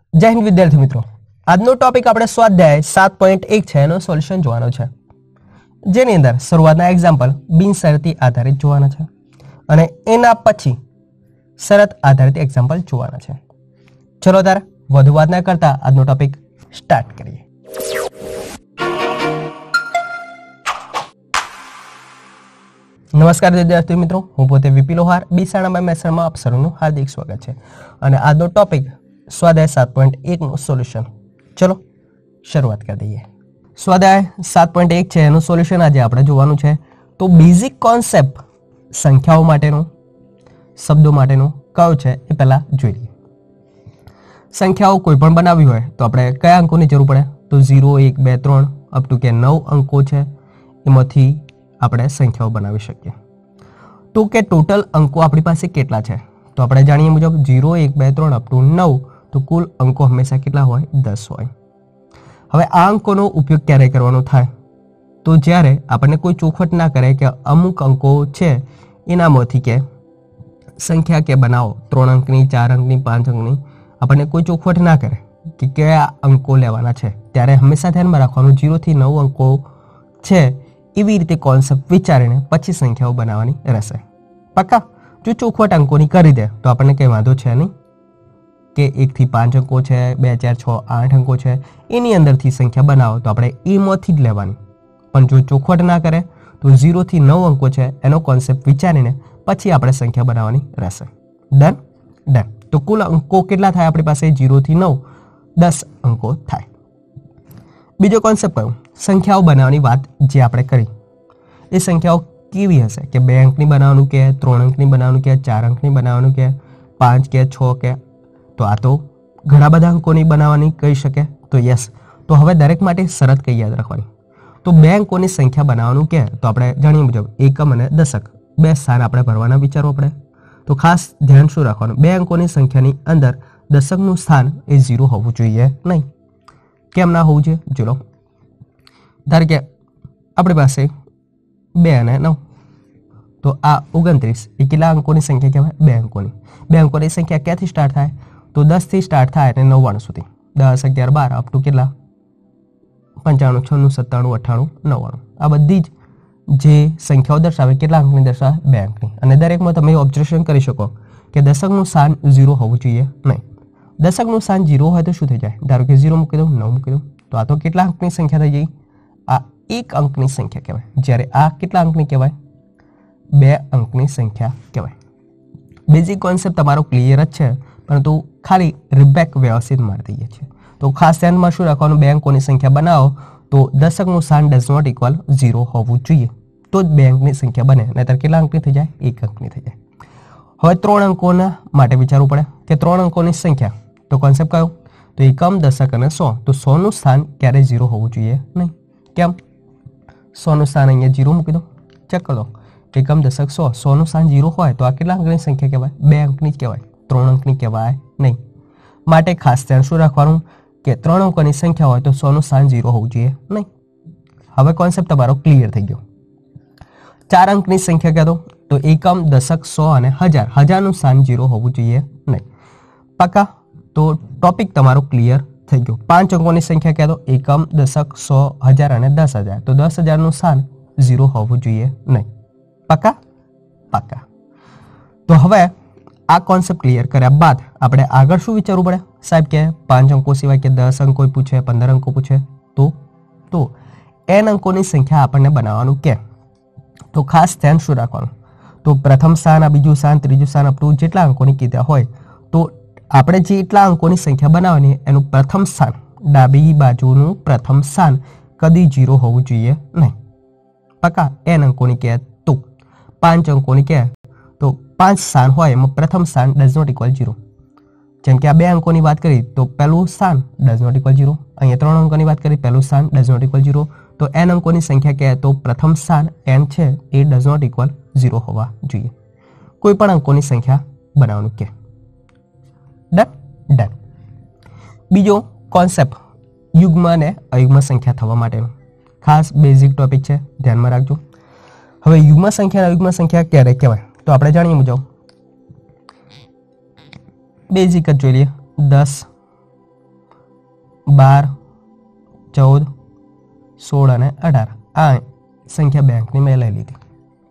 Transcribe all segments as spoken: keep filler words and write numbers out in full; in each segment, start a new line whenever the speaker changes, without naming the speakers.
जय हिंद विद्यार्थी मित्रों, આજનો ટોપિક આપણે સ્વાધ્યાય સાત પોઈન્ટ એક છે એનો સોલ્યુશન જોવાનો છે, જેની અંદર શરૂઆતના એક્ઝામ્પલ બિનશરતી આધારિત જોવાના છે અને એના પછી શરત આધારિત એક્ઝામ્પલ જોવાના છે. ચલો ત્યારે વધુ વાત ન કરતા આજનો ટોપિક સ્ટાર્ટ કરીએ. નમસ્કાર વિદ્યાર્થી મિત્રો, હું પોતે વીપી લોહાર બીસાણામાં મેસરમાં આપ સૌનું હાર્દિક સ્વાગત છે અને આજનો ટોપિક સ્વાધ્યાય સાત પોઈન્ટ એક નું સોલ્યુશન. ચલો શરૂઆત કરી દઈએ. સ્વાધ્યાય સાત પોઈન્ટ એક છે એનું સોલ્યુશન આજે આપણે જોવાનું છે. તો બેઝિક કોન્સેપ્ટ સંખ્યાઓ માટેનો, શબ્દો માટેનો કયો છે એ પહેલા જોઈ લઈએ. સંખ્યાઓ કોઈ પણ બનાવવી હોય તો આપણે કયા અંકોની જરૂર પડે? તો ઝીરો, એક, બે, ત્રણ અપ ટુ કે નવ અંકો છે, એમાંથી આપણે સંખ્યાઓ બનાવી શકીએ. તો કે ટોટલ અંકો આપણી પાસે કેટલા છે? તો આપણે જાણીએ મુજબ ઝીરો, એક, બે, ત્રણ અપ ટુ નવ, તો કુલ અંકો હંમેશા કેટલા હોય? દસ હોય. હવે આ અંકોનો ઉપયોગ ક્યારે કરવાનો થાય? તો જ્યારે આપણને કોઈ ચોખવટ ના કરે કે અમુક અંકો છે એનામાંથી કે સંખ્યા કે બનાવો, ત્રણ અંકની, ચાર અંકની, પાંચ અંકની, આપણને કોઈ ચોખવટ ના કરે કે કયા અંકો લેવાના છે, ત્યારે હંમેશા ધ્યાનમાં રાખવાનું ઝીરોથી નવ અંકો છે એવી રીતે કોન્સેપ્ટ વિચારીને પછી સંખ્યાઓ બનાવવાની રહેશે. પાક્કા? જો ચોખવટ અંકોની કરી દે તો આપણને કંઈ વાંધો છે નહીં કે એકથી પાંચ અંકો છે, બે, ચાર, છ, આઠ અંકો છે, એની અંદરથી સંખ્યા બનાવો તો આપણે એમાંથી જ લેવાની. પણ જો ચોખવટ ના કરે તો ઝીરોથી નવ અંકો છે એનો કોન્સેપ્ટ વિચારીને પછી આપણે સંખ્યા બનાવવાની રહેશે. Done done. તો કુલ અંકો કેટલા થાય આપણી પાસે? ઝીરોથી નવ, દસ અંકો થાય. બીજો કોન્સેપ્ટ કયો? સંખ્યાઓ બનાવવાની વાત જે આપણે કરી એ સંખ્યાઓ કેવી હશે? કે બે અંકની બનાવવાનું કે, ત્રણ અંકની બનાવવાનું કે, ચાર અંકની બનાવવાનું કે, પાંચ કે, છ કે, તો આ તો ઘણા બધા અંકોની બનાવવાની કહી શકે. તો યસ. તો હવે દરેક માટે શરત કઈ યાદ રાખવાની? તો બે અંકોની સંખ્યા બનાવવાનું કે તો આપણે જાણીએ મુજબ એકમ અને દશક બે સ્થાન આપણે ભરવાના વિચારવું પડે. તો ખાસ ધ્યાન શું રાખવાનું? બે અંકોની સંખ્યાની અંદર દશકનું સ્થાન એ ઝીરો હોવું જોઈએ નહીં. કેમ ના હોવું જોઈએ? ચલો ધારો કે આપણી પાસે બે અને નવ, તો આ ઓગણત્રીસ એ કેટલા અંકોની સંખ્યા કહેવાય? બે અંકોની. બે અંકોની સંખ્યા ક્યાંથી સ્ટાર્ટ થાય? તો દસથી સ્ટાર્ટ થાય અને નવ્વાણું સુધી. દસ, અગિયાર, બાર અપ ટુ કેટલા? પંચાણું, છન્નું, સત્તાણું, અઠ્ઠાણું, નવ્વાણું. આ બધી જ જે સંખ્યાઓ દર્શાવે કેટલા અંકની દર્શાવે? બે અંકની. અને દરેકમાં તમે ઓબ્ઝર્વેશન કરી શકો કે દશકનું સ્થાન ઝીરો હોવું જોઈએ નહીં. દશકનું સ્થાન ઝીરો હોય તો શું થઈ જાય? ધારો કે ઝીરો મૂકી દઉં, નવ મૂકી દઉં, તો આ તો કેટલા અંકની સંખ્યા થઈ જાય? આ એક અંકની સંખ્યા કહેવાય. જ્યારે આ કેટલા અંકની કહેવાય? બે અંકની સંખ્યા કહેવાય. બેઝિક કોન્સેપ્ટ તમારો ક્લિયર જ છે, પરંતુ ખાલી રિબેક વ્યવસ્થિત મારી દઈએ છીએ. તો ખાસ ધ્યાનમાં શું રાખવાનું? બે અંકોની સંખ્યા બનાવો તો દશકનું સ્થાન ડઝ નોટ ઇક્વલ ઝીરો હોવું જોઈએ, તો જ બે અંકની સંખ્યા બને. નહીંતર કેટલા અંકની થઈ જાય? એક અંકની થઈ જાય. હવે ત્રણ અંકોના માટે વિચારવું પડે કે ત્રણ અંકોની સંખ્યા, તો કોન્સેપ્ટ કયો? તો એકમ, દશક અને સો. તો સોનું સ્થાન ક્યારે ઝીરો હોવું જોઈએ નહીં. કેમ? સોનું સ્થાન અહીંયા ઝીરો મૂકી દો, ચેક કરો. એકમ, દશક, સો, સોનું સ્થાન ઝીરો હોય તો આ કેટલા અંકની સંખ્યા કહેવાય? બે અંકની જ કહેવાય, ત્રણ અંકની કહેવાય નહીં. માટે ખાસ ધ્યાન શું રાખવાનું કે ત્રણ અંકોની સંખ્યા હોય તો સોનું સ્થાન ઝીરો હોવું જોઈએ નહીં. હવે કોન્સેપ્ટ તમારો ક્લિયર થઈ ગયો. ચાર અંકની સંખ્યા કહેતો તો એકમ, દશક, સો અને હજાર. હજારનું સ્થાન ઝીરો હોવું જોઈએ નહીં. પાકા? તો ટોપિક તમારો ક્લિયર થઈ ગયો. પાંચ અંકોની સંખ્યા કહેતો એકમ, દશક, સો, હજાર અને દસ હજાર. તો દસ હજારનું સ્થાન ઝીરો હોવું જોઈએ નહીં. પાકા? પાકા. તો હવે આ કોન્સેપ્ટ ક્લિયર કર્યા બાદ આપણે આગળ શું વિચારવું પડે? સાહેબ કે પાંચ અંકો સિવાય કે દસ અંકો પૂછે, પંદર અંકો પૂછે, તો તો એન અંકોની સંખ્યા આપણને બનાવવાનું કે તો ખાસ ધ્યાન શું રાખવાનું? તો પ્રથમ સ્થાન, આ બીજું સ્થાન, ત્રીજું સ્થાન અપ ટુ જેટલા અંકોની કીધા હોય તો આપણે જેટલા અંકોની સંખ્યા બનાવવાની એનું પ્રથમ સ્થાન, ડાબી બાજુનું પ્રથમ સ્થાન કદી ઝીરો હોવું જોઈએ નહીં. પાકા? એન અંકોની કહે તો પાંચ અંકોની કહે તો પાંચ સ્થાન હોય એમાં પ્રથમ સ્થાન ડઝ નોટ ઇક્વલ ઝીરો. જેમ કે આ બે અંકોની વાત કરી તો પહેલું સ્થાન ડઝ નોટ ઇક્વલ ઝીરો. અહીંયા ત્રણ અંકોની વાત કરી, પહેલું સ્થાન ડઝ નોટ ઇક્વલ ઝીરો. તો એન અંકોની સંખ્યા કહે તો પ્રથમ સ્થાન એન છે એ ડઝ નોટ ઇક્વલ ઝીરો હોવા જોઈએ. કોઈ પણ અંકોની સંખ્યા બનાવવાનું કે. Done done. બીજો કોન્સેપ્ટ યુગ્મ અને અયુગ્મ સંખ્યા થવા માટેનો ખાસ બેઝિક ટોપિક છે, ધ્યાનમાં રાખજો. હવે યુગ્મ સંખ્યા અને અયુગ્મ સંખ્યા ક્યારે કહેવાય? તો આપણે જાણીએ મુજબ બેઝિક જ જોઈ લઈએ. દસ બાર, ચૌદ, સોળ અને અઢાર આ સંખ્યા બે અંકની મેં લઈ લીધી.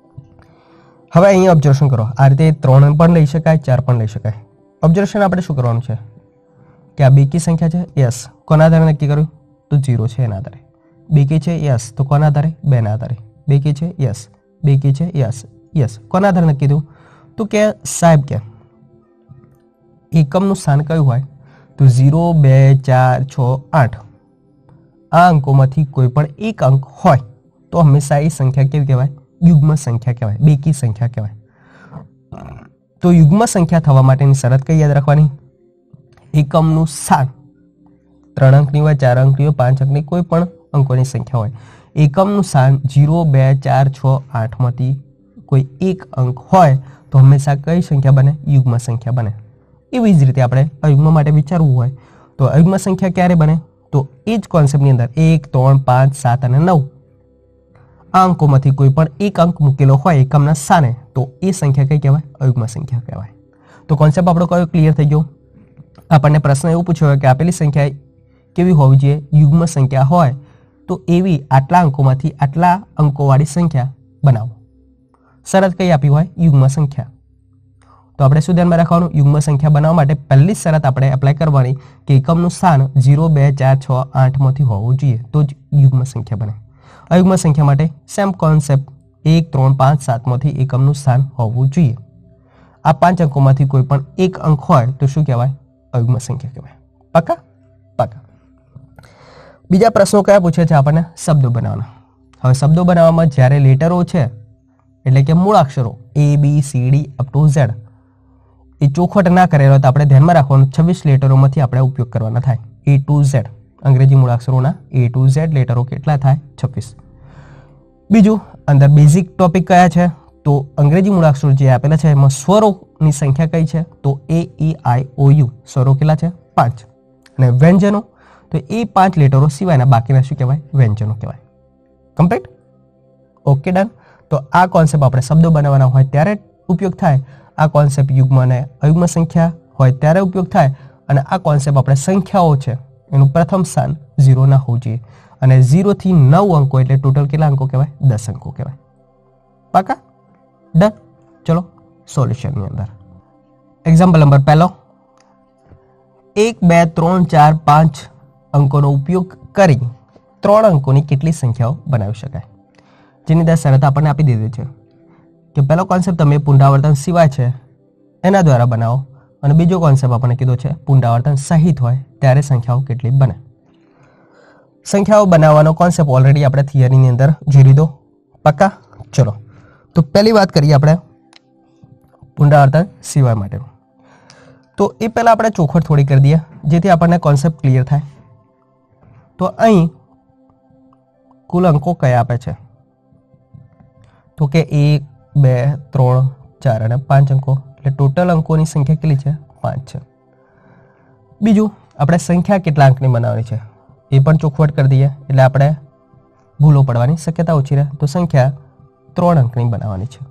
હવે અહીં ઓબ્ઝર્વેશન કરો. આ રીતે ત્રણ પણ લઈ શકાય, ચાર પણ લઈ શકાય. ઓબ્ઝર્વેશન આપણે શું કરવાનું છે કે આ બેકી સંખ્યા છે, યસ. કોના આધારે નક્કી કર્યું? તો ઝીરો છે એના આધારે. બેકી છે, યસ. તો કોના આધારે? બેના આધારે. બેકી છે, યસ. બેકી છે, યસ. યસ. કોના આધારે નક્કી થયું? તો કે સાહેબ કે એકમનું સ્થાન કયું હોય? તો ઝીરો, બે, ચાર, છ, આઠ આ અંકોમાંથી કોઈ પણ એક અંક હોય તો હંમેશા એ સંખ્યા કેવી કહેવાય? યુગ્મ સંખ્યા કહેવાય, બેકી સંખ્યા કહેવાય. તો યુગ્મ સંખ્યા થવા માટેની શરત કઈ યાદ રાખવાની? એકમનું સ્થાન ત્રણ અંકની હોય, ચાર અંકની હોય, પાંચ અંકની કોઈ પણ અંકોની સંખ્યા હોય. એકમનું સ્થાન ઝીરો, બે, ચાર, છ, આઠમાંથી કોઈ એક અંક હોય તો હંમેશા કઈ સંખ્યા બને? યુગ્મ સંખ્યા બને. એવી જ રીતે આપણે અયુગ્મ માટે વિચારવું હોય તો અયુગ્મ સંખ્યા ક્યારે બને? તો એ જ કોન્સેપ્ટની અંદર એક, ત્રણ, પાંચ, સાત અને નવ આ અંકોમાંથી કોઈ પણ એક અંક મૂકેલો હોય એકમના સ્થાને તો એ સંખ્યા કઈ કહેવાય? અયુગ્મ સંખ્યા કહેવાય. તો કોન્સેપ્ટ આપણો કયો ક્લિયર થઈ ગયો? આપણને પ્રશ્ન એવું પૂછ્યો હોય કે આપેલી સંખ્યા કેવી હોવી જોઈએ? યુગ્મ સંખ્યા હોય તો એવી આટલા અંકોમાંથી આટલા અંકોવાળી સંખ્યા બનાવો. શરત કઈ આપી હોય? યુગ્મ સંખ્યા. તો આપણે શું ધ્યાનમાં રાખવાનું? યુગ્મ સંખ્યા બનાવવા માટે પહેલી શરત આપણે એપ્લાય કરવાની કે એકમનું સ્થાન ઝીરો, બે, ચાર, છ, આઠમાંથી હોવું જોઈએ તો જ યુગ્મ સંખ્યા બને. અયુગ્મ સંખ્યા માટે સેમ કોન્સેપ્ટ એક, ત્રણ, પાંચ, સાતમાંથી એકમનું સ્થાન હોવું જોઈએ. આ પાંચ અંકોમાંથી કોઈ પણ એક અંક હોય તો શું કહેવાય? અયુગ્મ સંખ્યા કહેવાય. પાકા? પાકા. બીજા પ્રશ્નો કયા પૂછે છે આપણને? શબ્દો બનાવવાના. હવે શબ્દો બનાવવામાં જ્યારે લેટરો છે એટલે કે મૂળાક્ષરો A, B, C, D up to Z એ ચોખવટ ના કરેલો તો આપણે ધ્યાનમાં રાખવાનું છવ્વીસ લેટરોમાંથી આપણે ઉપયોગ કરવાના થાય. એ ટુ ઝેડ અંગ્રેજી મૂળાક્ષરોના એ ટુ ઝેડ લેટરો કેટલા થાય? છવ્વીસ. બીજું અંદર બેઝિક ટોપિક કયા છે? તો અંગ્રેજી મૂળાક્ષરો જે આપેલા છે એમાં સ્વરોની સંખ્યા કઈ છે? તો એ, ઈ, આઈ, ઓ, યુ સ્વરો કેટલા છે? પાંચ. અને વ્યંજનો તો એ પાંચ લેટરો સિવાયના બાકીના શું કહેવાય? વ્યંજનો કહેવાય. કમ્પ્લીટ? Okay done. તો આ કોન્સેપ્ટ આપણે શબ્દો બનાવવાના હોય ત્યારે ઉપયોગ થાય. આ કોન્સેપ્ટ યુગ્મ અને અયુગ્મ સંખ્યા હોય ત્યારે ઉપયોગ થાય. અને આ કોન્સેપ્ટ આપણે સંખ્યાઓ છે એનું પ્રથમ સ્થાન ઝીરો ના હોવું જોઈએ. અને ઝીરોથી નવ અંકો એટલે ટોટલ કેટલા અંકો કહેવાય? દસ અંકો કહેવાય. પાકા? ડન. ચલો સોલ્યુશનની અંદર એક્ઝામ્પલ નંબર પહેલો, એક, બે, ત્રણ, ચાર, પાંચ અંકોનો ઉપયોગ કરી ત્રણ અંકોની કેટલી સંખ્યાઓ બનાવી શકાય? જેની અંદર શરત આપણને આપી દીધી છે કે પહેલો કોન્સેપ્ટ તમે પુનરાવર્તન સિવાય છે એના દ્વારા બનાવો અને બીજો કોન્સેપ્ટ આપણને કીધો છે પુનરાવર્તન સહિત હોય ત્યારે સંખ્યાઓ કેટલી બને. સંખ્યાઓ બનાવવાનો કોન્સેપ્ટ ઓલરેડી આપણે થિયરીની અંદર જોઈ લીધો. પક્કા? ચલો તો પહેલી વાત કરીએ આપણે પુનરાવર્તન સિવાય માટે. તો એ પહેલાં આપણે ચોખવટ થોડી કરી દઈએ જેથી આપણને કોન્સેપ્ટ ક્લિયર થાય. તો અહીં કુલ અંકો કયા આપે છે? તો કે એક, બે, ત્રણ, ચાર અને પાંચ અંકો એટલે ટોટલ અંકોની સંખ્યા કેટલી છે? પાંચ છે. બીજું આપણે સંખ્યા કેટલા અંકની બનાવવાની છે એ પણ ચોખવટ કરી દઈએ એટલે આપણે ભૂલો પડવાની શક્યતા ઓછી રહે. તો સંખ્યા ત્રણ અંકની બનાવવાની છે.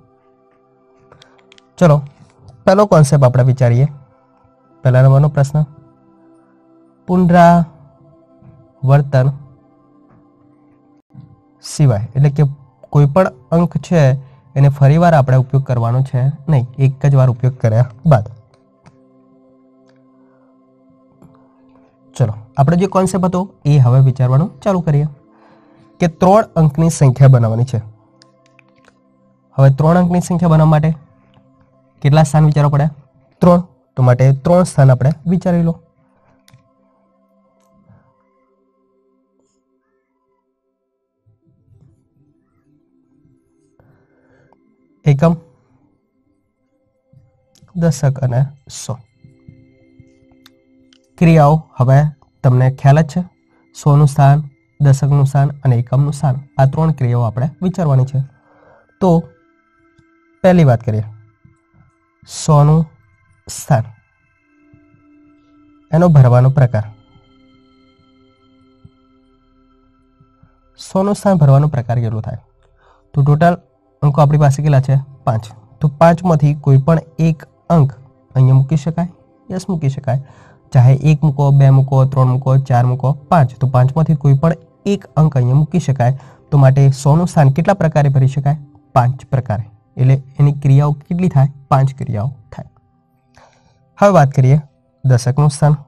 ચલો પહેલો કોન્સેપ્ટ આપણે વિચારીએ. પહેલા નંબરનો પ્રશ્ન, પુનરાવર્તન સિવાય એટલે કે કોઈ પણ અંક છે એને ફરીવાર આપણે ઉપયોગ કરવાનો છે નહીં, એક જ વાર ઉપયોગ કર્યા બાદ. ચલો આપણે જે કોન્સેપ્ટ હતો એ હવે વિચારવાનું ચાલુ કરીએ કે ત્રણ અંકની સંખ્યા બનાવવાની છે. હવે ત્રણ અંકની સંખ્યા બનાવવા માટે કેટલા સ્થાન વિચારવા પડે? ત્રણ. તો માટે ત્રણ સ્થાન આપણે વિચારી લો. એકમ, દશક અને સો. ક્રિયાઓ હવે તમને ખ્યાલ જ છે. સોનું સ્થાન, દશકનું સ્થાન અને એકમનું સ્થાન આ ત્રણ ક્રિયાઓ આપણે વિચારવાની છે. તો પહેલી વાત કરીએ સોનું સ્થાન, એનો ભરવાનો પ્રકાર. સોનું સ્થાન ભરવાનો પ્રકાર કેટલો થાય? તો ટોટલ અંકો આપણી પાસે કેટલા છે? પાંચ. તો પાંચમાંથી કોઈ પણ એક અંક અહીંયા મૂકી શકાય? યસ મૂકી શકાય. ચાહે એક મૂકો, બે મૂકો, ત્રણ મૂકો, ચાર મૂકો, પાંચ, તો પાંચમાંથી કોઈ પણ એક અંક અહીંયા મૂકી શકાય. તો માટે સોનું સ્થાન કેટલા પ્રકારે ભરી શકાય? પાંચ પ્રકારે. એટલે એની ક્રિયાઓ કેટલી થાય? પાંચ ક્રિયાઓ થાય. હવે વાત કરીએ દશકનું સ્થાન.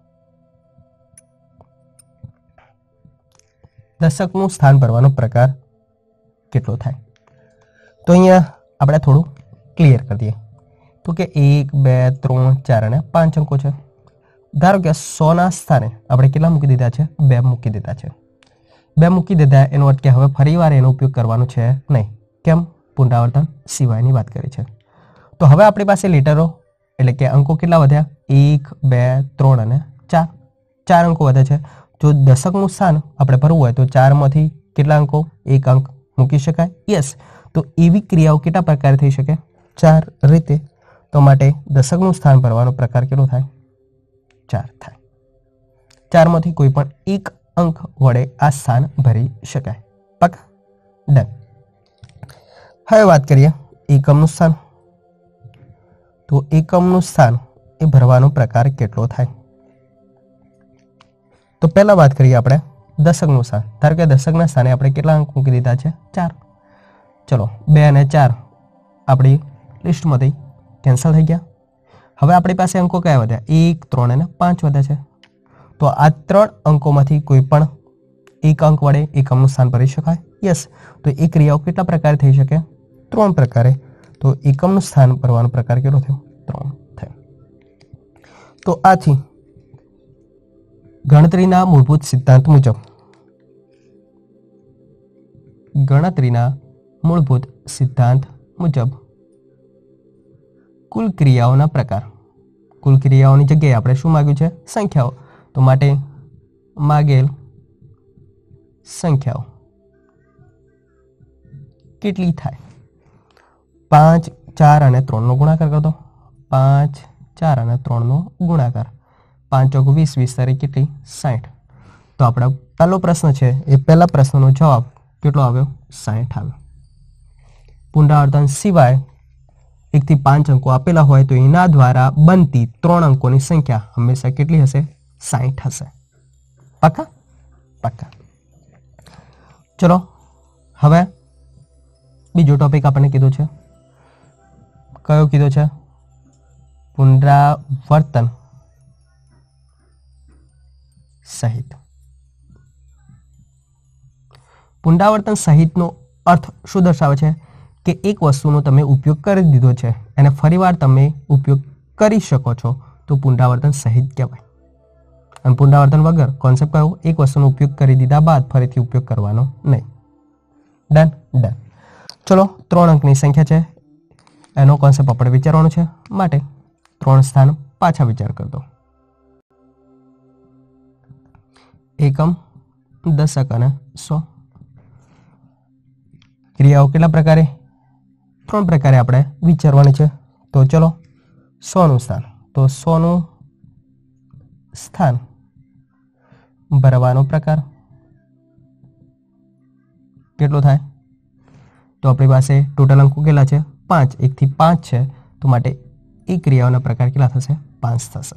દશકનું સ્થાન ભરવાનો પ્રકાર કેટલો થાય? તો અહીંયા આપણે થોડું ક્લિયર કરી દઈએ. તો કે એક, બે, ત્રણ, ચાર અને પાંચ અંકો છે. ધારો કે સોના સ્થાને આપણે કેટલા મૂકી દીધા છે? બે મૂકી દીધા છે. બે મૂકી દીધા એનો અર્થ કે હવે ફરીવાર એનો ઉપયોગ કરવાનો છે નહીં. કેમ? પુનરાવર્તન સિવાયની વાત કરી છે. તો હવે આપણી પાસે લેટરો એટલે કે અંકો કેટલા વધ્યા? એક, બે, ત્રણ અને ચાર. ચાર અંકો વધે છે. જો દશકનું સ્થાન આપણે ભરવું હોય તો ચારમાંથી કેટલા અંકો? એક અંક મૂકી શકાય. યસ. તો એવી ક્રિયાઓ કેટલા પ્રકારે થઈ શકે? ચાર રીતે. તો માટે દશકનું સ્થાન ભરવાનો પ્રકાર કેટલો થાય? ચાર થાય. ચારમાંથી કોઈ પણ એક અંક વડે આ સ્થાન ભરી શકાય. પક્કા? ડન. હવે વાત કરીએ એકમનું સ્થાન. તો એકમનું સ્થાન એ ભરવાનો પ્રકાર કેટલો થાય? તો પહેલા વાત કરીએ આપણે દશકનું સ્થાન. ધારો કે દશકના સ્થાને આપણે કેટલા અંક મૂકી દીધા છે? ચાર. ચલો, બે અને ચાર આપણી લિસ્ટમાંથી કેન્સલ થઈ ગયા. હવે આપણી પાસે અંકો કયા વધ્યા? એક, ત્રણ અને પાંચ વધ્યા છે. તો આ ત્રણ અંકોમાંથી કોઈ પણ એક અંક વડે એકમનું સ્થાન ભરી શકાય. યસ. તો એ ક્રિયાઓ કેટલા પ્રકારે થઈ શકે? ત્રણ પ્રકારે. તો એકમનું સ્થાન ભરવાનો પ્રકાર કેટલો થયો? ત્રણ થયો. તો આથી ગણતરીના મૂળભૂત સિદ્ધાંત મુજબ ગણતરીના મૂળભૂત સિદ્ધાંત મુજબ કુલ ક્રિયાઓના પ્રકાર. કુલ ક્રિયાઓની જગ્યાએ આપણે શું માંગ્યું છે? સંખ્યાઓ. તો માટે માગેલ સંખ્યાઓ કેટલી થાય? પાંચ, ચાર અને ત્રણનો ગુણાકાર કરતો. પાંચ, ચાર અને ત્રણનો ગુણાકાર. પાંચ ચોક વીસ, વીસ તારીખ કેટલી? સાઠ. તો આપણો પહેલો પ્રશ્ન છે એ પહેલા પ્રશ્નનો જવાબ કેટલો આવ્યો? સાઠ આવ્યો. પુનરાવર્તન સિવાય એકથી પાંચ અંકો આપેલા હોય તો એના દ્વારા બનતી ત્રણ અંકોની સંખ્યા હંમેશા કેટલી હશે? સાઠ હશે. પાક્કા? પાક્કા. ચલો, હવે બીજો ટોપિક આપણને કીધો છે. કયો કીધો છે? પુનરાવર્તન સહિત. પુનરાવર્તન સહિતનો અર્થ શું દર્શાવે છે? કે એક વસ્તુનો તમે ઉપયોગ કરી દીધો છે અને ફરીવાર તમે ઉપયોગ કરી શકો છો તો પુનરાવર્તન સહિત કહેવાય. અને પુનરાવર્તન વગર કોન્સેપ્ટ કયો? એક વસ્તુનો ઉપયોગ કરી દીધા બાદ ફરીથી ઉપયોગ કરવાનો નહીં. ડન? ડન. ચલો, ત્રણ અંકની સંખ્યા છે એનો કોન્સેપ્ટ આપણે વિચારવાનો છે. માટે ત્રણ સ્થાન પાછા વિચાર કરતો. એકમ, દશક અને સો. ક્રિયાઓ કેટલા પ્રકારે? ત્રણ પ્રકારે આપણે વિચારવાની છે. તો ચલો, સોનું સ્થાન. તો સોનું સ્થાન ભરવાનો પ્રકાર કેટલો થાય? તો આપણી પાસે ટોટલ અંકો કેટલા છે? પાંચ. એકથી પાંચ છે. તો માટે એ ક્રિયાઓના પ્રકાર કેટલા થશે? પાંચ થશે.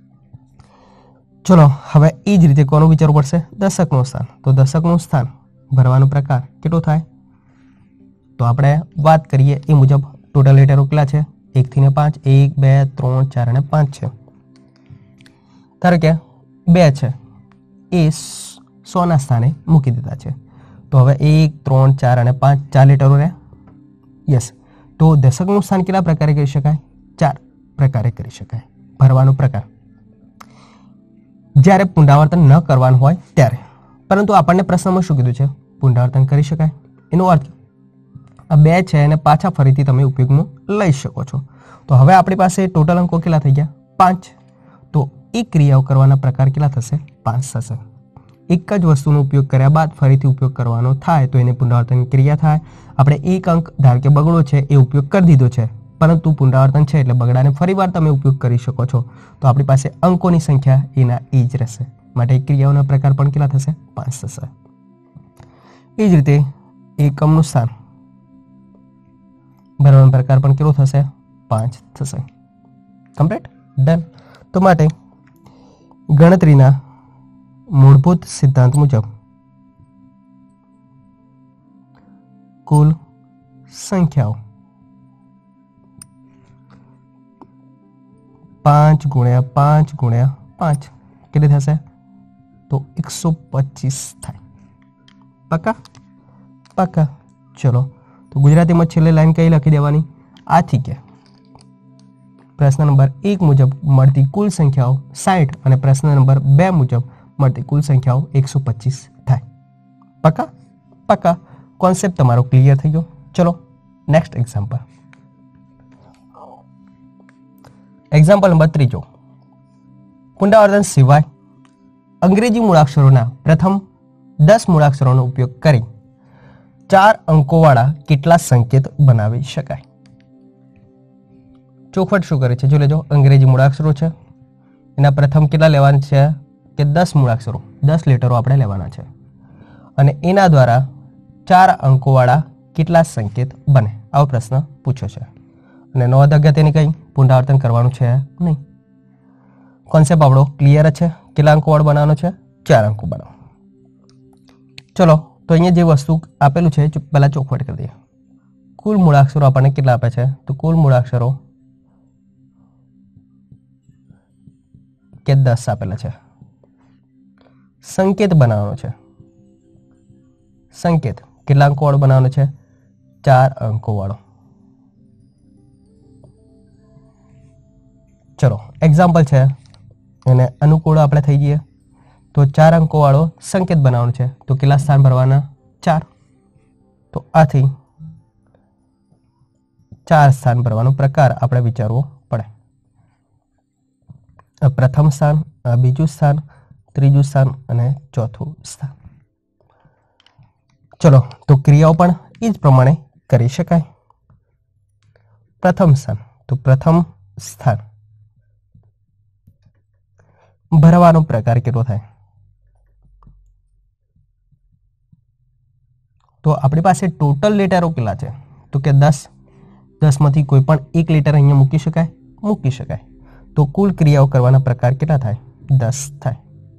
ચલો, હવે એ જ રીતે કોનું વિચારવું પડશે? દશકનું સ્થાન. તો દશકનું સ્થાન ભરવાનો પ્રકાર કેટલો થાય? તો આપણે વાત કરીએ એ મુજબ ટોટલ લેટરો કેટલા છે? એકથી ને પાંચ. એક, બે, ત્રણ, ચાર અને પાંચ છે. ધારો કે બે છે એ સોના સ્થાને મૂકી દીધા છે. તો હવે એક, ત્રણ, ચાર અને પાંચ ચાર લેટરો રહ્યા. યસ. તો દશકનું સ્થાન કેટલા પ્રકારે કરી શકાય? ચાર પ્રકારે કરી શકાય ભરવાનો પ્રકાર. જ્યારે પુનરાવર્તન ન કરવાનું હોય ત્યારે. પરંતુ આપણને પ્રશ્નમાં શું કીધું છે? પુનરાવર્તન કરી શકાય. એનો અર્થ આ બે છે અને પાછા ફરીથી તમે ઉપયોગમાં લઈ શકો છો. તો હવે આપણી પાસે ટોટલ અંકો કેટલા થઈ ગયા? પાંચ. તો એ ક્રિયાઓ કરવાના પ્રકાર કેટલા થશે? પાંચ થશે. એક જ વસ્તુનો ઉપયોગ કર્યા બાદ ફરીથી ઉપયોગ કરવાનો થાય તો એને પુનરાવર્તન ક્રિયા થાય. આપણે એક અંક ધારો કે બગડો છે એ ઉપયોગ કરી દીધો છે, પરંતુ પુનરાવર્તન છે એટલે બગડાને ફરીવાર તમે ઉપયોગ કરી શકો છો. તો આપણી પાસે અંકોની સંખ્યા એના એ જ રહેશે. માટે ક્રિયાઓના પ્રકાર પણ કેટલા થશે? પાંચ થશે. એ જ રીતે એકમનું સ્થાન ભરવાનો પ્રકાર પણ કેટલો થશે? પાંચ થશે. કમ્પ્લીટ? ડન. તો માટે ગણતરીના મૂળભૂત સિદ્ધાંત મુજબ કુલ સંખ્યાઓ પાંચ ગુણ્યા પાંચ ગુણ્યા પાંચ કેટલી થશે? તો એકસો પચીસ થાય. પાકા પાકા. ચલો, તો ગુજરાતીમાં છેલ્લે લાઈન કઈ લખી દેવાની? આથી કે પ્રશ્ન નંબર એક મુજબ મળતી કુલ સંખ્યાઓ સાઠ અને પ્રશ્ન નંબર બે મુજબ મળતી કુલ સંખ્યાઓ એકસો પચીસ થાય. પાકા પાકા. કોન્સેપ્ટ તમારો ક્લિયર થઈ ગયો. ચલો નેક્સ્ટ એક્ઝામ્પલ. એક્ઝામ્પલ નંબર ત્રીજો. પુનરાવર્તન સિવાય અંગ્રેજી મૂળાક્ષરોના પ્રથમ દસ મૂળાક્ષરોનો ઉપયોગ કરી ચાર અંકોવાળા કેટલા સંકેત બનાવી શકાય? ચોખવટ શું કરે છે? જો લેજો, અંગ્રેજી મૂળાક્ષરો છે, એના પ્રથમ કેટલા લેવાના છે? કે દસ મૂળાક્ષરો, દસ લેટરો આપણે લેવાના છે, અને એના દ્વારા ચાર અંકોવાળા કેટલા સંકેત બને? આવો પ્રશ્ન પૂછ્યો છે. અને નોંધ અગત્યની કઈ પુનરાવર્તન કરવાનું છે નહીં. કોન્સેપ્ટ આપણો ક્લિયર છે. કેટલા અંકોવાળો બનાવવાનો છે? ચાર અંકો બનાવો. ચલો, તો અહીંયા જે વસ્તુ આપેલું છે પહેલા ચોખવટ કરી દઈએ. કુલ મૂળાક્ષરો આપણને કેટલા આપે છે? તો કુલ મૂળાક્ષરો કે દસ આપેલા છે. સંકેત બનાવવાનો છે. સંકેત કેટલા અંકો વાળો બનાવવાનો છે? ચાર અંકો વાળો. ચલો, એક્ઝામ્પલ છે એને અનુકૂળ આપણે થઈ જઈએ. તો ચાર અંકો વાળો સંકેત બનાવવાનો છે, તો કેટલા સ્થાન ભરવાના? ચાર. તો આથી ચાર સ્થાન ભરવાનો પ્રકાર આપણે વિચારવો પડે. પ્રથમ સ્થાન, બીજું સ્થાન, ત્રીજું સ્થાન અને ચોથું સ્થાન. ચલો, તો ક્રિયાઓ પણ એ જ પ્રમાણે કરી શકાય. પ્રથમ સ્થાન, તો પ્રથમ સ્થાન ભરવાનો પ્રકાર કેટલો થાય? તો આપણી પાસે ટોટલ લેટરો કેટલા છે? તો કે દસ. દસ માંથી કોઈ પણ એક લેટર અહીંયા મૂકી શકાય? મૂકી શકાય. તો કુલ ક્રિયાઓ કરવાના પ્રકાર કેટલા થાય? દસ થાય.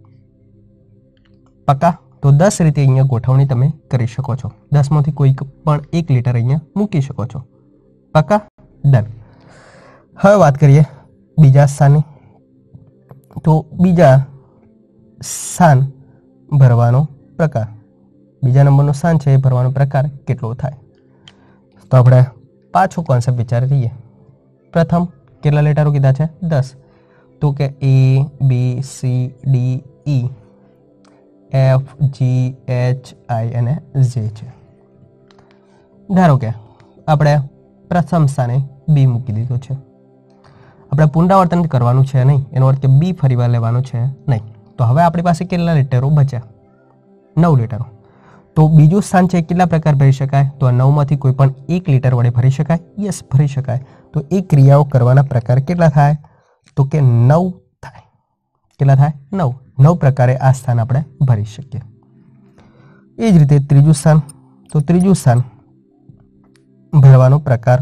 પાકા. તો દસ રીતે અહીંયા ગોઠવણી તમે કરી શકો છો. દસ માંથી કોઈ પણ એક લેટર અહીંયા મૂકી શકો છો. પાકા. ડન. હવે વાત કરીએ બીજા સ્થાનની. તો બીજા સ્થાન ભરવાનો પ્રકાર, બીજા નંબરનું સ્થાન છે એ ભરવાનો પ્રકાર કેટલો થાય? તો આપણે પાછો કોન્સેપ્ટ વિચારી લઈએ. પ્રથમ કેટલા લેટરો કીધા છે? દસ. તો કે A, B, C, D, E, F, G, H, I અને જે છે. ધારો કે આપણે પ્રથમ સ્થાને બી મૂકી દીધું છે. આપણે પુનરાવર્તન કરવાનું છે નહીં, એનો અર્થ કે બી ફરીવાર લેવાનું છે નહીં. તો હવે આપણી પાસે કેટલા લેટરો બચ્યા? નવ લેટરો. તો બીજું સ્થાન છે કેટલા પ્રકાર ભરી શકાય? તો આ નવમાંથી કોઈ પણ એક લેટર વડે ભરી શકાય? યસ, ભરી શકાય. તો એ ક્રિયાઓ કરવાના પ્રકાર કેટલા થાય? તો કે નવ થાય. કેટલા થાય? નવ. નવ પ્રકારે આ સ્થાન આપણે ભરી શકીએ. એ જ રીતે ત્રીજું સ્થાન. તો ત્રીજું સ્થાન ભરવાનો પ્રકાર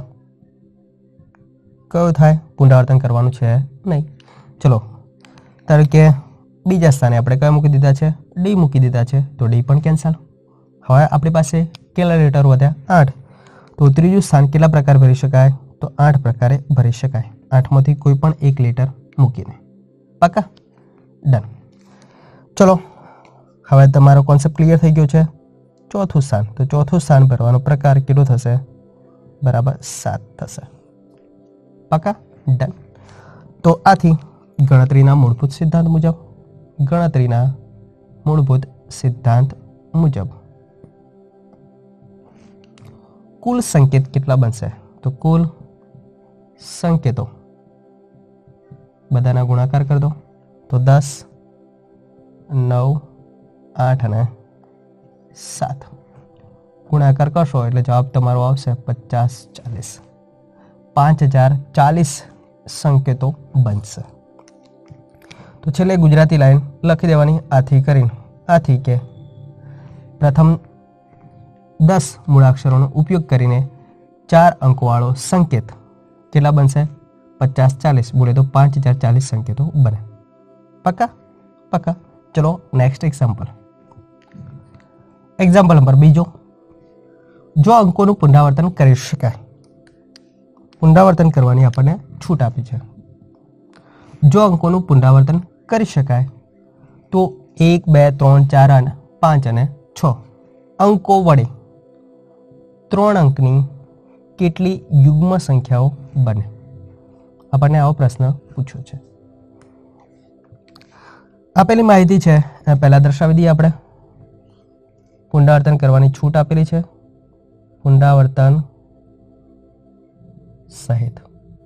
કયો થાય? પુનરાવર્તન કરવાનું છે નહીં. ચલો, ધારો કે બીજા સ્થાને આપણે કયા મૂકી દીધા છે? ડી મૂકી દીધા છે. તો ડી પણ કેન્સલ. હવે આપણી પાસે કેટલા લેટર વધ્યા? આઠ. તો ત્રીજું સ્થાન કેટલા પ્રકાર ભરી શકાય? તો આઠ પ્રકારે ભરી શકાય. આઠમાંથી કોઈ પણ એક લેટર મૂકીને. પાકા. ડન. ચલો, હવે તમારો કોન્સેપ્ટ ક્લિયર થઈ ગયો છે. ચોથું સ્થાન. તો ચોથું સ્થાન ભરવાનો પ્રકાર કેટલો થશે? બરાબર સાત થશે. પાકા. ડન. તો આથી ગણતરીના મૂળભૂત સિદ્ધાંત મુજબ ગણતરીના મૂળભૂત સિદ્ધાંત મુજબ કુલ સંકેત કેટલા બનશે? તો કુલ સંકેતો બધાના ગુણાકાર કરી દો. તો દસ, નવ, આઠ અને સાત ગુણાકાર કરશો એટલે જવાબ તમારો આવશે પચાસ ચાલીસ. પાંચ હજાર ચાલીસ સંકેતો બનશે. તો છેલ્લે ગુજરાતી લાઈન લખી દેવાની આથી કરીને. આથી કે પ્રથમ દસ મૂળાક્ષરોનો ઉપયોગ કરીને ચાર અંકોવાળો સંકેત કેટલા બનશે? પચાસ ચાલીસ. બોલે તો પાંચ હજાર ચાલીસ સંકેતો બને. પાકા. पक्का। चलो नेक्स्ट एग्जाम्पल एग्जाम्पल नंबर बीजो, जो अंकोનું પુનરાવર્તન કરી શકાય, પુનરાવર્તન કરવાની આપણને છૂટ આપી છે। જો અંકોનું પુનરાવર્તન કરી શકાય તો એક બે ત્રણ ચાર અને પાંચ અને છ અંકો વડે ત્રણ અંકની કેટલી યુગ્મ સંખ્યાઓ બને? આપણને આવો પ્રશ્ન પૂછ્યો છે। આપેલી માહિતી છે પહેલા દર્શાવી દઈએ આપણે। પુનરાવર્તન કરવાની છૂટ આપેલી છે, પુનરાવર્તન સહિત।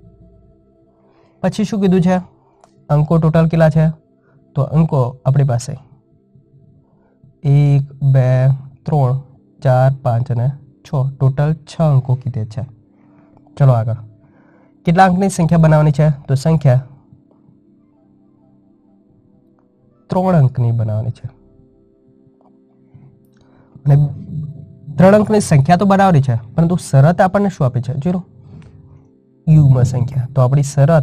પછી શું કીધું છે? અંકો ટોટલ કેટલા છે? તો અંકો આપણી પાસે એક બે ત્રણ ચાર પાંચ અને છ, ટોટલ છ અંકો કીધે છે। ચલો આગળ, કેટલા અંકની સંખ્યા બનાવવાની છે? તો સંખ્યા ત્રણ અંકની બનાવવાની છે અને ત્રણ અંકની સંખ્યા તો બનાવવાની છે, પરંતુ શરત આપણને શું આપી છે? જોઈ લો, યુગ્મ સંખ્યા। તો આપણી શરત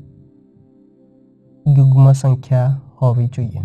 યુગ્મ સંખ્યા હોવી જોઈએ।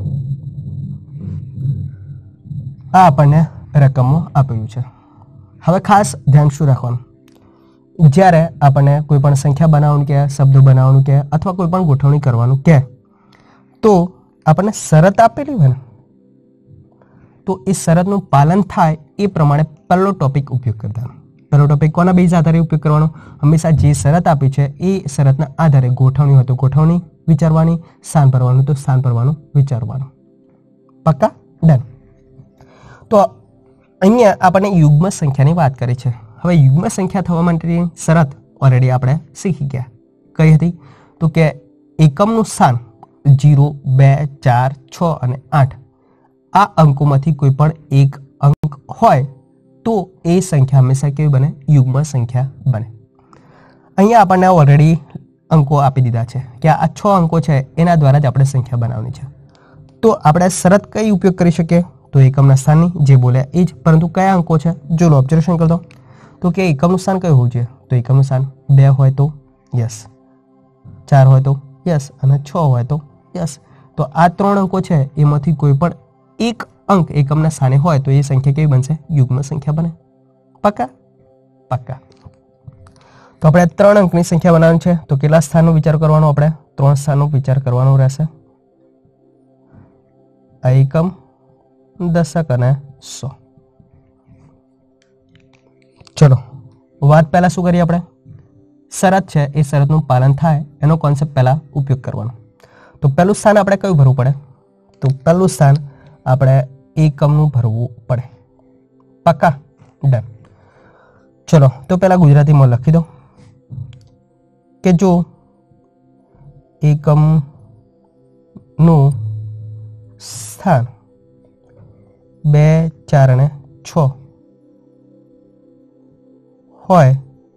આ આપણને રકમો આપેલું છે। હવે ખાસ ધ્યાન શું રાખવાનું? જ્યારે આપણને કોઈ પણ સંખ્યા બનાવવાનું કહે, શબ્દો બનાવવાનું કહે અથવા કોઈ પણ ગોઠવણી કરવાનું કહે તો આપણને શરત આપેલી હોય ને, તો એ શરતનું પાલન થાય એ પ્રમાણે પહેલો ટોપિક ઉપયોગ કરવાનો। પહેલો ટોપિક કોના બેઝ આધારે ઉપયોગ કરવાનો? હંમેશા જે શરત આપી છે એ શરતના આધારે ગોઠવણી હોય તો ગોઠવણી વિચારવાની, સ્થાન ભરવાનું તો સ્થાન ભરવાનું વિચારવાનું। પક્કા? ડન। તો અહીંયા આપણને યુગ્મ સંખ્યાની વાત કરી છે। હવે યુગ્મ સંખ્યા થવા માટેની શરત ઓલરેડી આપણે શીખી ગયા। કઈ હતી? તો કે એકમનું સ્થાન જીરો બે ચાર છ અને આઠ આ અંકોમાંથી કોઈ પણ એક અંક હોય તો એ સંખ્યા હંમેશા કેવી બને? યુગ્મ સંખ્યા બને। અહીંયા આપણને ઓલરેડી અંકો આપી દીધા છે કે આ છ અંકો છે એના દ્વારા જ આપણે સંખ્યા બનાવવાની છે। તો આપણે શરત કઈ ઉપયોગ કરી શકીએ? તો એકમના સ્થાનની, જે બોલ્યા એ જ, પરંતુ કયા અંકો છે? જો ઓબ્ઝર્વેશન કરતો તો કે એકમનું સ્થાન કયું હોવું જોઈએ? તો એકમનું સ્થાન બે હોય તો યસ, ચાર હોય તો યસ અને છ હોય તો યસ। તો આ ત્રણ અંકો છે એમાંથી કોઈ પણ એક અંક એકમના સ્થાને હોય તો એ સંખ્યા કેવી બનશે? યુગ્મ સંખ્યા બને। પક્કા? પક્કા। તો આપણે ત્રણ અંકની સંખ્યા બનાવવાની છે તો કેટલા સ્થાનનો વિચાર કરવાનો? આપણે ત્રણ સ્થાનનો વિચાર કરવાનો રહેશે। એકમ, દશક અને સો। ચલો વાત પહેલા શું કરીએ આપણે? શરત છે એ શરતનું પાલન થાય એનો કોન્સેપ્ટ પહેલા ઉપયોગ કરવાનો। તો પહેલું સ્થાન આપણે કયું ભરવું પડે? તો પહેલું સ્થાન આપણે એકમનું ભરવું પડે। પક્કા? ડન। ચલો તો પહેલા ગુજરાતીમાં લખી દો કે જો એકમનું સ્થાન બે ચાર અને છ હોય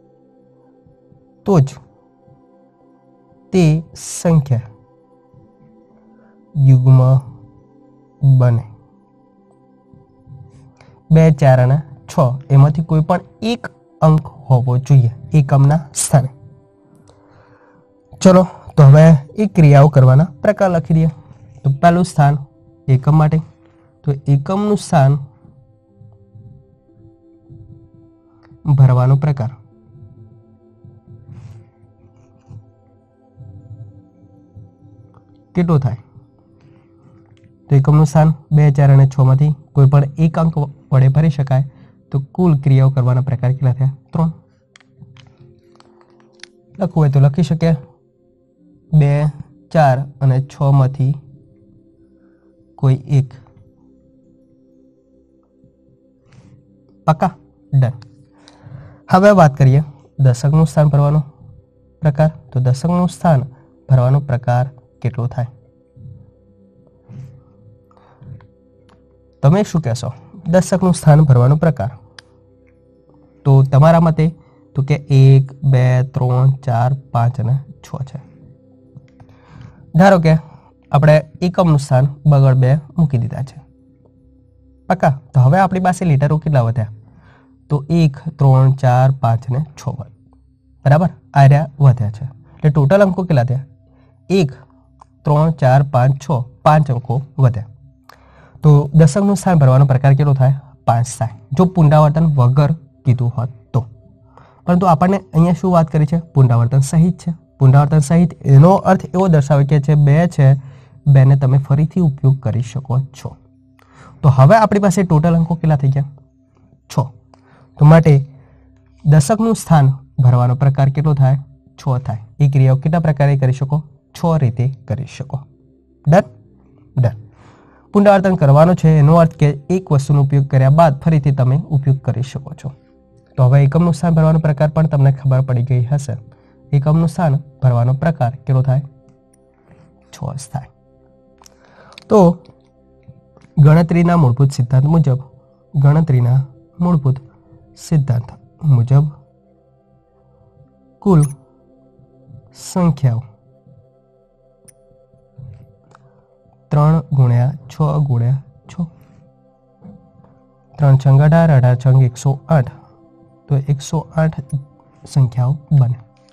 તો જ તે સંખ્યા યુગ્મ બને। બે ચાર અને છ એમાંથી કોઈ પણ એક અંક હોવો જોઈએ એકમના સ્થાને। ચલો તો હવે એ ક્રિયાઓ કરવાના પ્રકાર લખી દઈએ। તો પહેલું સ્થાન એકમ માટે, તો એકમનું સ્થાન ભરવાનો પ્રકાર। કેટલું થાય? તો એકમનું સ્થાન બે ચાર અને છ માંથી કોઈ પણ એક અંક વડે ભરી શકાય તો કુલ ક્રિયાઓ કરવાના પ્રકાર કેટલા થયા? ત્રણ। લખવું હોય તો લખી શકીએ બે ચાર અને છ માંથી કોઈ એક। પક્કા? ડન। હવે વાત કરીએ દશકનું સ્થાન ભરવાનો પ્રકાર। તો દશકનું સ્થાન ભરવાનો પ્રકાર કેટલો થાય? તમે શું કહેશો? દશકનું સ્થાન ભરવાનો પ્રકાર તો તમારા મતે તો કે એક બે ત્રણ ચાર પાંચ અને છ છે। ધારો કે આપણે એકમનું સ્થાન બગડ બે મૂકી દીધા છે। પક્કા? તો હવે આપણી પાસે લીટરો કેટલા વધ્યા? તો એક ત્રણ ચાર પાંચ અને છ બરાબર આર્યા વધ્યા છે। એટલે ટોટલ અંકો કેટલા થયા? એક ત્રણ ચાર પાંચ છ પાંચ અંકો વધ્યા. તો દશકનું સ્થાન ભરવાનો પ્રકાર કેટલો થાય? પાંચ થાય, જો પુનરાવર્તન વગર કીધું હોત તો. પરંતુ આપણને અહીંયા શું વાત કરી છે? પુનરાવર્તન સહિત છે. પુનરાવર્તન સહિત એનો અર્થ એવો દર્શાવે કે છે બે છે, બેને તમે ફરીથી ઉપયોગ કરી શકો છો. તો હવે આપણી પાસે ટોટલ અંકો કેટલા થઈ ગયા? છ. તો માટે દશકનું સ્થાન ભરવાનો પ્રકાર કેટલો થાય? છ થાય. એ ક્રિયાઓ કેટલા પ્રકારે કરી શકો? છ રીતે કરી શકો. Done done. પુનરાવર્તન કરવાનો છે એનો અર્થ કે એક વસ્તુનો ઉપયોગ કર્યા બાદ ફરીથી તમે ઉપયોગ કરી શકો છો. તો હવે એકમનું સ્થાન ભરવાનો પ્રકાર પણ તમને ખબર પડી ગઈ હશે. એકમનું સ્થાન ભરવાનો પ્રકાર કેટલો થાય? છ થાય. તો ગણતરીના મૂળભૂત સિદ્ધાંત મુજબ ગણતરીના મૂળભૂત સિદ્ધાંત મુજબ કુલ સંખ્યાઓ ત્રણ ગુણ્યા છ ગુણ્યા છ, ત્રણ છંગ અઢાર, અઢાર છંગ એકસો આઠ, તો એકસો આઠ સંખ્યાઓ બને.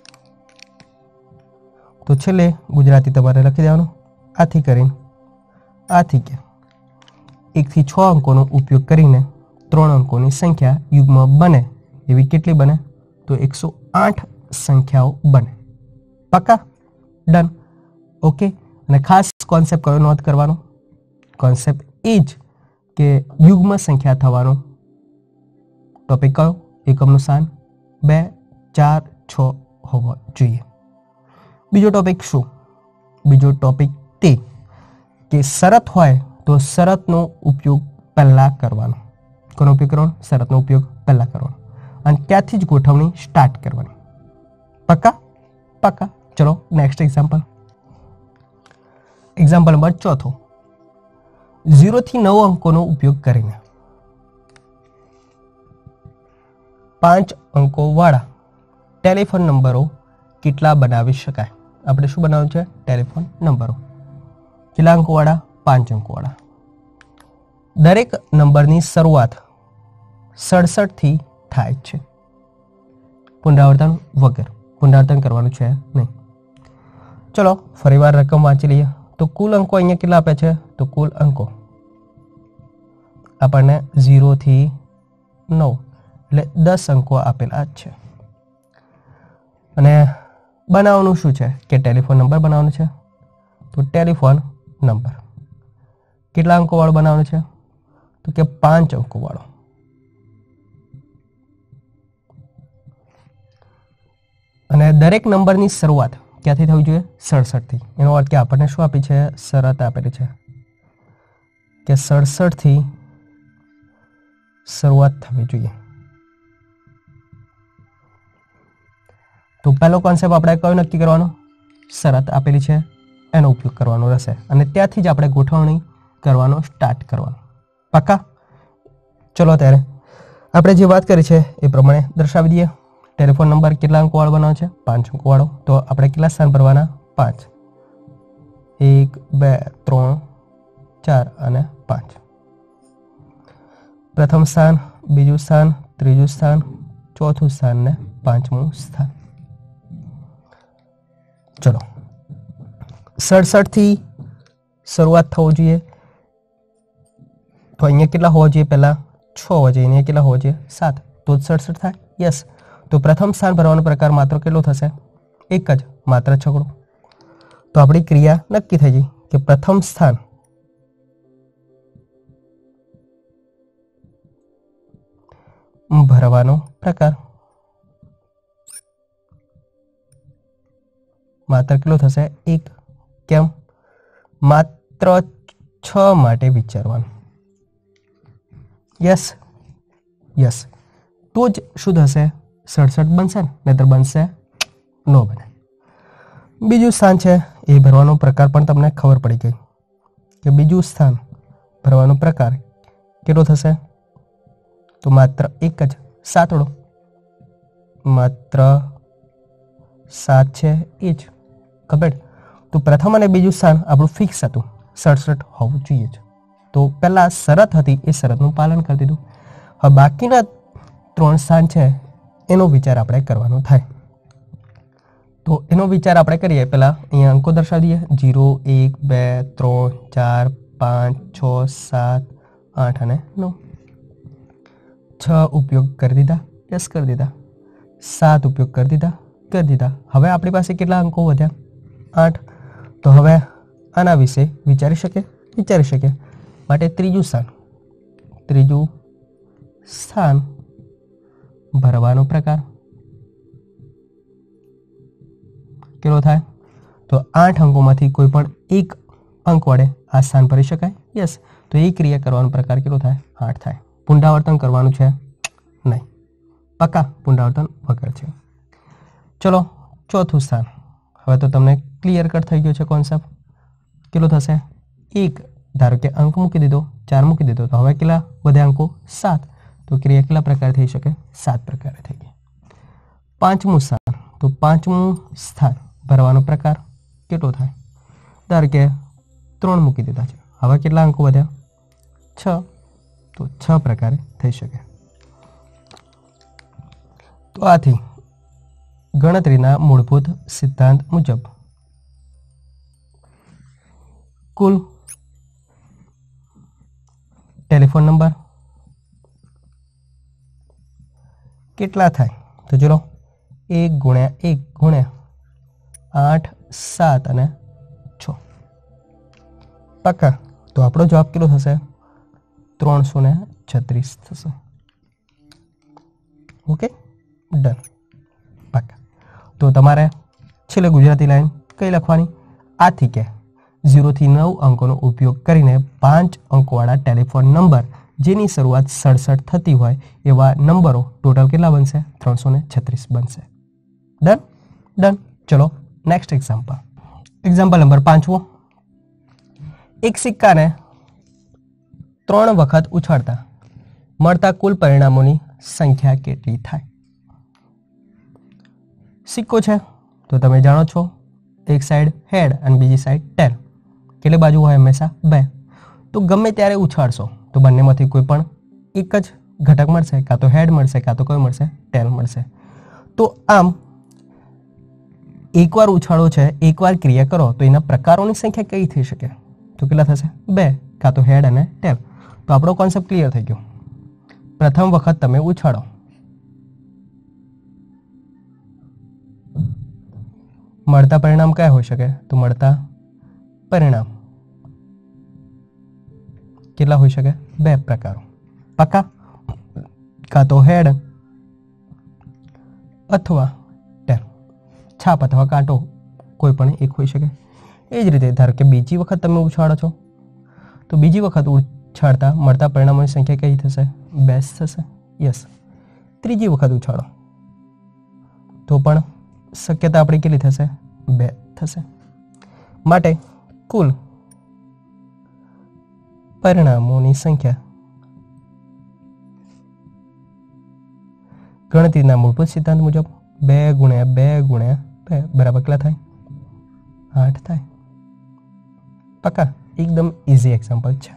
તો છેલ્લે ગુજરાતી તમારે લખી દેવાનું. આથી કરીને આથી કે એકથી છ અંકોનો ઉપયોગ કરીને ત્રણ અંકોની સંખ્યા યુગ્મ બને એવી કેટલી બને? તો એકસો આઠ સંખ્યાઓ બને. પાકા? ડન. ઓકે. અને ખાસ કોન્સેપ્ટ કયો નોંધ કરવાનો? કોન્સેપ્ટ એ જ કે યુગ્મ સંખ્યા થવાનો ટોપિક કયો? એકમનું સ્થાન બે ચાર છ હોવો જોઈએ. બીજો ટોપિક શું? બીજો ટોપિક તે કે શરત હોય તો શરતનો ઉપયોગ પહેલા કરવાનો. કોનો ઉપયોગ કરવાનો? શરતનો ઉપયોગ પહેલા કરવાનો અને ત્યાંથી જ ગોઠવણી સ્ટાર્ટ કરવાની. પક્કા? પક્કા. ચલો નેક્સ્ટ એક્ઝામ્પલ. એક્ઝામ્પલ નંબર ચોથો. ઝીરો થી નવ અંકોનો ઉપયોગ કરીને પાંચ અંકો વાળા ટેલિફોન નંબરો કેટલા બનાવી શકાય? આપણે શું બનાવવું છે? ટેલિફોન નંબરો. કેટલા અંકો વાળા? પાંચ અંકો વાળા. દરેક નંબરની શરૂઆત સડસઠ થી થાય છે, પુનરાવર્તન વગર. પુનરાવર્તન કરવાનું છે નહીં. ચલો ફરીવાર રકમ વાંચી લઈએ. તો કુલ અંકો અહીંયા કેટલા આપ્યા છે? તો કુલ અંકો આપણને ઝીરો થી નવ એટલે દસ અંકો આપેલા જ છે. અને બનાવવાનું શું છે? કે ટેલિફોન નંબર બનાવવાનો છે. તો ટેલિફોન નંબર કેટલા અંકો વાળો બનાવવાનો છે? તો કે પાંચ અંકો વાળો. અને દરેક નંબરની શરૂઆત ક્યાંથી થવી જોઈએ? સડસઠ થી. એનો અર્થ કે આપણને શું આપી છે? શરત આપેલી છે કે સડસઠ થી શરૂઆત થવી જોઈએ. તો પહેલો કોન્સેપ્ટ આપણે કયો નક્કી કરવાનો? શરત આપેલી છે એનો ઉપયોગ કરવાનો રહેશે અને ત્યાંથી જ આપણે ગોઠવણી કરવાનો સ્ટાર્ટ કરવાનો. પાકા? ચલો ત્યારે આપણે જે વાત કરી છે એ પ્રમાણે દર્શાવી દઈએ. ટેલિફોન નંબર કેટલા અંકો વાળો બનાવે છે? પાંચ અંકો વાળો. તો આપણે કેટલા સ્થાન ભરવાના? પાંચ. એક બે ત્રણ ચાર અને પાંચ. પ્રથમ સ્થાન, બીજું સ્થાન, ત્રીજું સ્થાન, ચોથું સ્થાન ને પાંચમું સ્થાન. ચલો સડસઠ થી શરૂઆત થવો જોઈએ. તો અહીંયા કેટલા હોવા જોઈએ? પહેલા છ હોવા જોઈએ. અહીંયા કેટલા હોવા જોઈએ? સાત. તો સડસઠ થાય. યસ. તો પ્રથમ સ્થાન ભરવાનો પ્રકાર માત્ર કેટલો થશે? એક જ, માત્ર છગડો. તો આપણી ક્રિયા નક્કી થઈ ગઈ કે પ્રથમ સ્થાન ભરવાનો પ્રકાર માત્ર કેટલો થશે? એક. કેમ? માત્ર છ માટે વિચારવાનું. Yes yes. તો જ શું થશે? સડસઠ બનશે ને, નહીતર બનશે ન બને. બીજું સ્થાન છે એ ભરવાનો પ્રકાર પણ તમને ખબર પડી ગઈ કે બીજું સ્થાન ભરવાનો પ્રકાર કેટલો થશે? તો માત્ર એક જ, સાતડો. માત્ર સાત છે એ જ. કમ્પ્લીટ. તો પ્રથમ અને બીજું સ્થાન આપણું ફિક્સ હતું, સડસઠ હોવું જોઈએ જ. તો પહેલાં શરત હતી એ શરતનું પાલન કરી દીધું. હવે બાકીના ત્રણ સ્થાન છે એનો વિચાર આપણે કરવાનો થાય. तो एनो विचार આપણે કરીએ પહેલા અહીંયા અંકો દર્શાવી દઈએ ઝીરો એક બે ત્રણ ચાર પાંચ છ સાત આઠ અને નવ છ ઉપયોગ કરી દીધા યસ કરી દીધા સાત ઉપયોગ કરી દીધા કરી દીધા હવે આપણી પાસે કેટલા અંકો વધ્યા આઠ તો હવે આના વિશે વિચારી શકે વિચારી શકે માટે ત્રીજું સ્થાન ત્રીજું સ્થાન ભરવાનો પ્રકાર કેટલો થાય તો આઠ અંકોમાંથી કોઈ પણ એક અંક વડે આ સ્થાન ભરી શકાય યસ તો એ ક્રિયા કરવાનો પ્રકાર કેટલો થાય આઠ થાય પુનરાવર્તન કરવાનું છે નહીં પાકા પુનરાવર્તન વગર છે ચલો ચોથું સ્થાન હવે તો તમને ક્લિયર કટ થઈ ગયો છે કોન્સેપ્ટ કેટલો થશે એક ધારો કે અંક મૂકી દીધો ચાર મૂકી દીધો તો હવે કેટલા વધે અંકો સાત તો ક્રિયા કેટલા પ્રકાર થઈ શકે સાત પ્રકારે થઈ ગઈ પાંચમું સ્થાન તો પાંચમું સ્થાન ભરવાનો પ્રકાર કેટલો થાય ધારો કે ત્રણ મૂકી દીધા છે હવે કેટલા અંકો વધ્યા છ તો છ પ્રકારે થઈ શકે તો આથી ગણતરીના મૂળભૂત સિદ્ધાંત મુજબ કુલ ટેલિફોન નંબર કેટલા થાય તો ચલો એક ગુણ્યા એક ગુણ્યા આઠ સાત અને છ પાકા તો આપણો જવાબ કેટલો થશે ત્રણસો ને છત્રીસ થશે ઓકે ડન પાકા તો તમારે છેલ્લે ગુજરાતી લાઈન કઈ લખવાની આથી કે ઝીરોથી નવ અંકોનો ઉપયોગ કરીને પાંચ અંકોવાળા ટેલિફોન નંબર જેની શરૂઆત સડસઠ થતી હોય એવા નંબરો ટોટલ કેટલા બનશે ત્રણસો ને છત્રીસ બનશે ડન ડન ચલો નેક્સ્ટ એક્ઝામ્પલ એક્ઝામ્પલ નંબર પાંચમો એક સિક્કાને ત્રણ વખત ઉછાળતા મળતા કુલ પરિણામોની સંખ્યા કેટલી થાય સિક્કો છે તો તમે જાણો છો એક સાઈડ હેડ અને બીજી સાઈડ ટેલ કેટલી બાજુ હોય હંમેશા બે તો ગમે ત્યારે ઉછાળશો તો બંનેમાંથી કોઈ પણ એક જ ઘટક મળશે કાં તો હેડ મળશે કાં તો કોઈ મળશે ટેલ મળશે તો આમ એકવાર ઉછાળો છે એકવાર ક્રિયા કરો તો એના પ્રકારોની સંખ્યા કઈ થઈ શકે તો કેટલા થશે બે કાં તો હેડ અને ટેલ તો આપણો કોન્સેપ્ટ ક્લિયર થઈ ગયો પ્રથમ વખત તમે ઉછાળો મળતા પરિણામ કયા હોઈ શકે તો મળતા પરિણામ કેટલા હોઈ શકે બે પ્રકારો પાકા કાં તો હેડ અથવા ટેલ છાપ અથવા કાંટો કોઈ પણ એક હોઈ શકે એ જ રીતે ધારો કે બીજી વખત તમે ઉછાળો છો તો બીજી વખત ઉછાળતા મળતા પરિણામોની સંખ્યા કઈ થશે બે થશે યસ ત્રીજી વખત ઉછાળો તો પણ શક્યતા આપણી કેટલી થશે બે થશે માટે કુલ પરિણામોની સંખ્યા ગણતરીના મૂળભૂત સિદ્ધાંત મુજબ બે ગુણ્યા બે ગુણ્યા બે બરાબર કેટલા થાય આઠ થાય પાકા એકદમ ઇઝી એક્ઝામ્પલ છે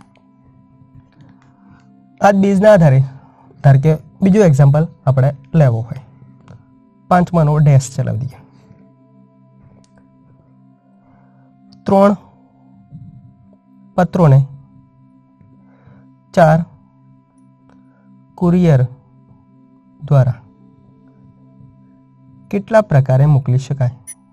આ બેઝના આધારે ધારો કે બીજું એક્ઝામ્પલ આપણે લેવો હોય પાંચમાનો ડેશ ચલાવી દઈએ ત્રણ પત્રોને ચાર કુરિયર દ્વારા કેટલા પ્રકારે મોકલી શકાય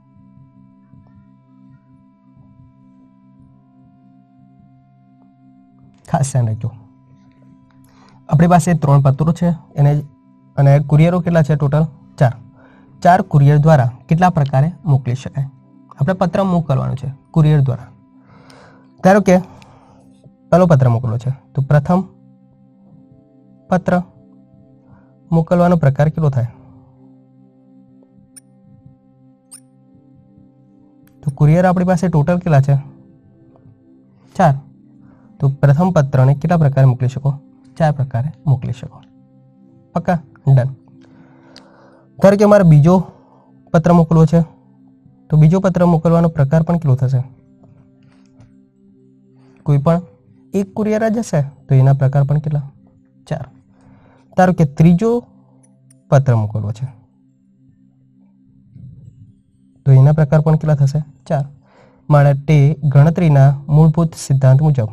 ખાસ ધ્યાન રાખજો આપણી પાસે ત્રણ પત્રો છે એને અને કુરિયરો કેટલા છે ટોટલ ચાર ચાર કુરિયર દ્વારા કેટલા પ્રકારે મોકલી શકાય આપણે પત્ર મોકલવાનું છે કુરિયર દ્વારા ધારો કે પહેલો પત્ર મોકલવો છે તો પ્રથમ પત્ર મોકલવાનો પ્રકાર કેટલો થાય તો કુરિયર આપણી પાસે ટોટલ કેટલા છે ચાર તો પ્રથમ પત્રને કેટલા પ્રકારે મોકલી શકો ચાર પ્રકારે મોકલી શકો પક્કા ડન ધારો કે મારે બીજો પત્ર મોકલવો છે તો બીજો પત્ર મોકલવાનો પ્રકાર પણ કેટલો થશે કોઈ પણ એક કુરિયર જ હશે તો એના પ્રકાર પણ કેટલા ચાર ધારો કે ત્રીજો પત્ર મોકલવો છે તો એના પ્રકાર પણ કેટલા થશે? ચાર. માટે ગણતરીના મૂળભૂત સિદ્ધાંત મુજબ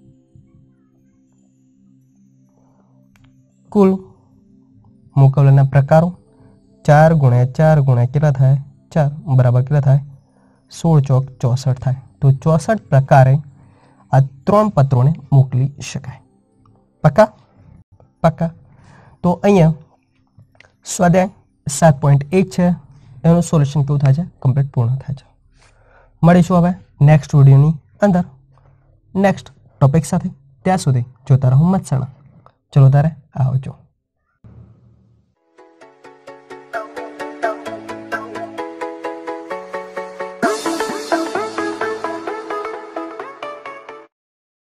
કુલ મુકાબલાના પ્રકારો ચાર ગુણ્યા ચાર ગુણ્યા કેટલા થાય? ચાર બરાબર કેટલા થાય? સોળ ચોક ચોસઠ થાય. તો ચોસઠ પ્રકારે આ ત્રણ પત્રોને મોકલી શકાય. પક્કા? પક્કા. તો અહીંયા સ્વાધ્યાય સાત પોઈન્ટ એક છે એનું સોલ્યુશન કેવું થાય છે? કમ્પ્લીટ પૂર્ણ થાય છે. મળીશું હવે નેક્સ્ટ વિડીયોની અંદર નેક્સ્ટ ટોપિક સાથે. ત્યાં સુધી જોતા રહો મતસાણા. ચલો તારે આવજો.